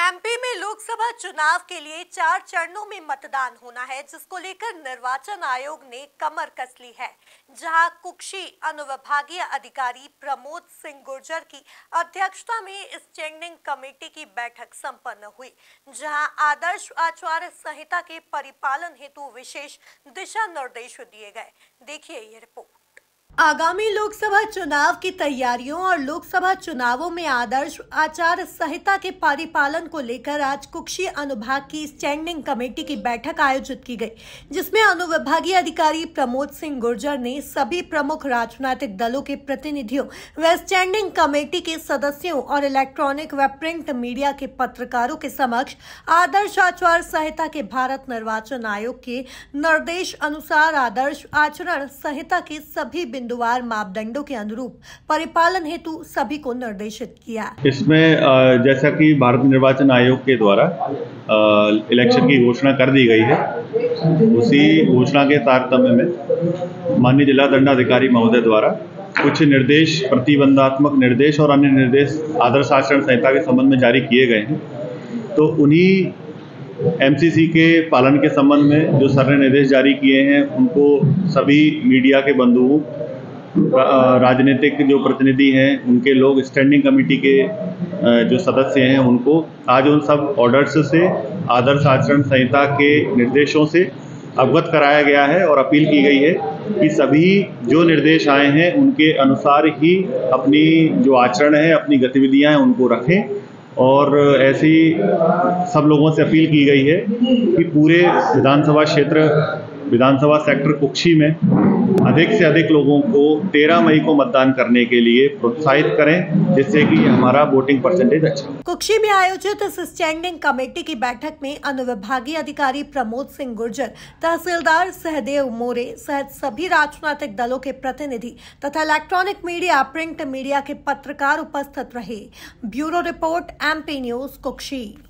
MP में लोकसभा चुनाव के लिए 4 चरणों में मतदान होना है, जिसको लेकर निर्वाचन आयोग ने कमर कस ली है। जहां कुक्षी अनुविभागीय अधिकारी प्रमोद सिंह गुर्जर की अध्यक्षता में स्टैंडिंग कमेटी की बैठक संपन्न हुई, जहां आदर्श आचार संहिता के परिपालन हेतु विशेष दिशा निर्देश दिए गए। देखिए ये रिपोर्ट। आगामी लोकसभा चुनाव की तैयारियों और लोकसभा चुनावों में आदर्श आचार संहिता के परिपालन को लेकर आज कुक्षी अनुभाग की स्टैंडिंग कमेटी की बैठक आयोजित की गई, जिसमें अनुविभागीय अधिकारी प्रमोद सिंह गुर्जर ने सभी प्रमुख राजनीतिक दलों के प्रतिनिधियों व स्टैंडिंग कमेटी के सदस्यों और इलेक्ट्रॉनिक व प्रिंट मीडिया के पत्रकारों के समक्ष आदर्श आचार संहिता के भारत निर्वाचन आयोग के निर्देश अनुसार आदर्श आचरण संहिता के सभी बिंदुवार मापदंडों के अनुरूप परिपालन हेतु सभी को निर्देशित किया। इसमें जैसा कि भारत निर्वाचन आयोग के द्वारा इलेक्शन की घोषणा कर दी गई है, उसी घोषणा के तारतम्य में माननीय जिला दंडाधिकारी महोदय द्वारा कुछ निर्देश, प्रतिबंधात्मक निर्देश और अन्य निर्देश आदर्श आचरण संहिता के संबंध में जारी किए गए हैं। तो उन्हीं एमसीसी के पालन के संबंध में जो सर ने निर्देश जारी किए हैं, उनको सभी मीडिया के बंधुओं, राजनीतिक जो प्रतिनिधि हैं, उनके लोग, स्टैंडिंग कमेटी के जो सदस्य हैं, उनको आज उन सब ऑर्डर्स से आदर्श आचरण संहिता के निर्देशों से अवगत कराया गया है और अपील की गई है कि सभी जो निर्देश आए हैं उनके अनुसार ही अपनी जो आचरण है, अपनी गतिविधियां हैं, उनको रखें। और ऐसी सब लोगों से अपील की गई है कि पूरे विधानसभा सेक्टर कुक्षी में अधिक से अधिक लोगों को 13 मई को मतदान करने के लिए प्रोत्साहित करें, जिससे कि हमारा वोटिंग परसेंटेज अच्छा हो। कुक्षी में आयोजित इस स्टैंडिंग कमेटी की बैठक में अनुविभागीय अधिकारी प्रमोद सिंह गुर्जर, तहसीलदार सहदेव मोरे सहित सभी राजनीतिक दलों के प्रतिनिधि तथा इलेक्ट्रॉनिक मीडिया, प्रिंट मीडिया के पत्रकार उपस्थित रहे। Bureau report, MP news, Kukshi.